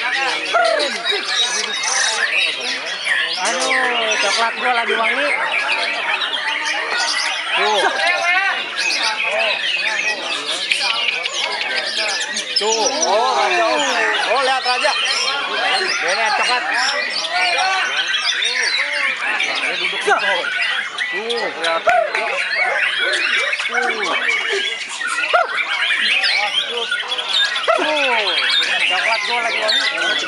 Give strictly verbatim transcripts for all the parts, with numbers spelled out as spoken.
Aduh, coklat gua lagi wangi. Tuh. Tuh. Oh, raja. Oh, lihat raja. Ini coklat. Ini duduk di pohon. Tuh, lihat. Tuh. Tuh. Coklat gua lagi wangi.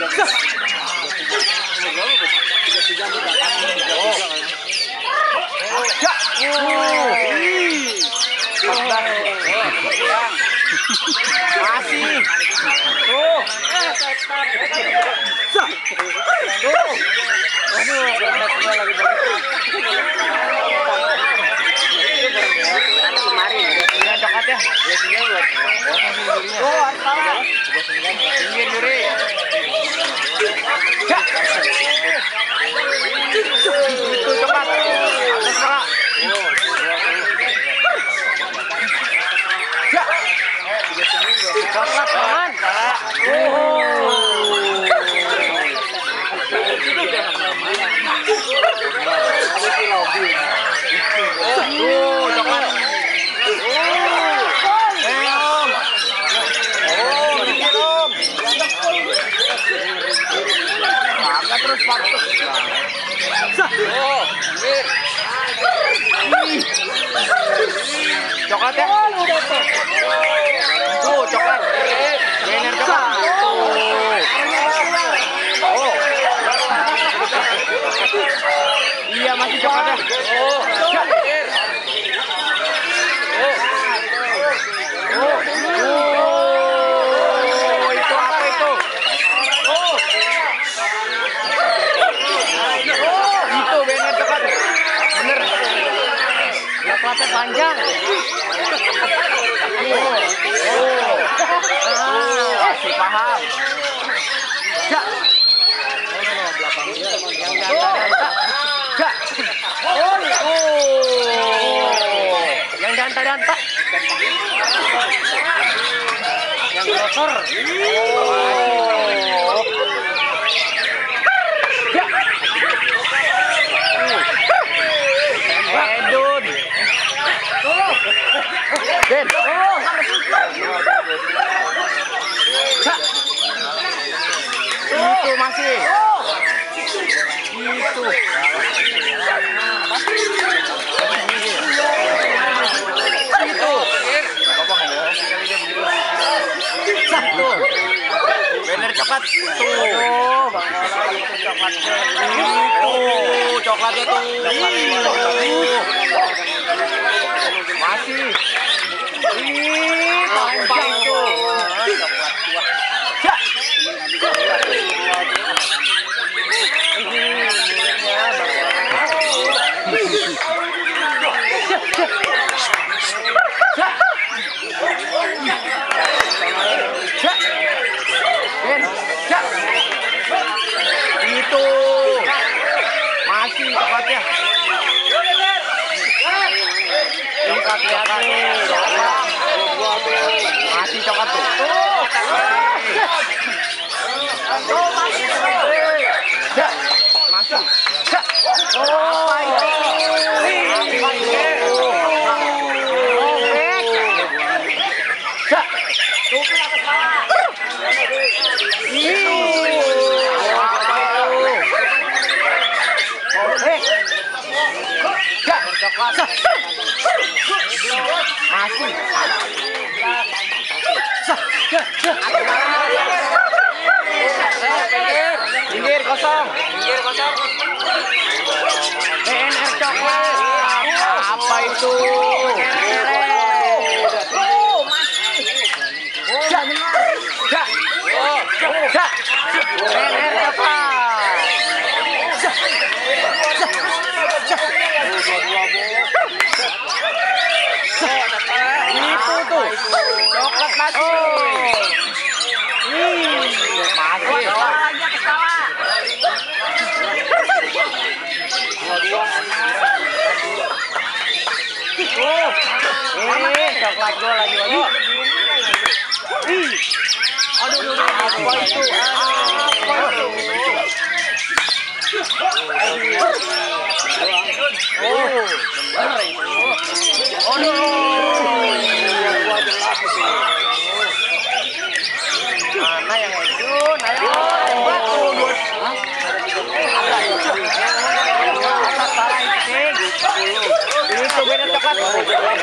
Masih. Tuh. Tuh. Aduh, berat semua lagi bagus. Kemarin ya dekat ya. Biasanya buat. Oh, harus pinggir Yuri. Ya. Itu cepat. Atas Pak. Ya. Coklat teman. Oh. Tuh, coklat. Terus waktu. Oh, mir. Coklat ya? Tuh, coklat. Bener coklat. Oh. Iya, masih coklat ya? Oh. Oh. Oh, itu apa itu? Oh. Itu bener coklat. Bener. Coklatnya panjang. Oh. Oh. Ah, si paham. Ja. Yang danta-danta. Ja. Oh. Oh. Yang danta-danta. Yang kotor. Oh. Edun. Den. Itu masih. Itu. Itu. Satu. Bener coklat. Tuh. Coklatnya. Itu. Coklatnya tuh. Masih. Ih, panjang tuh. Ya. Itu masih coklatnya. Coklat lihat nih, masih coklat tuh. Oh, masih. Ya, masih. Ya. Oh, apa itu? Apa itu? Robek. Ya. Tuh ke atas bawah. Itu. Apa itu? Robek. Ya, coklat. Masih. Pinggir kosong. Pinggir kosong. B N R coklat. Apa itu? Oh, masih. Ja. Ja. Oh, ja. B N R coklat. Ja. Ja. Itu tuh coklat masih. Ih, masih. Lagi ke bawah. Dua-dua. Oh, benar itu. Aduh. Yang gua jelas itu. Mana yang itu? Ayo. Tembak tuh, dua. Hah? Ada itu. Atas salah itu, Cing. Itu beda coklat. Coklat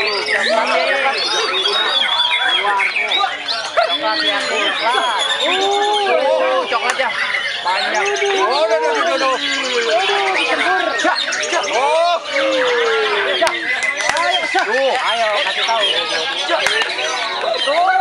yang coklat. Uh, coklat ya. Banyak. Oh, do do do do. Cak, cak. Oh. Cak. Ayo, cak. Tuh, ayo kasih tahu. Cak. Tuh.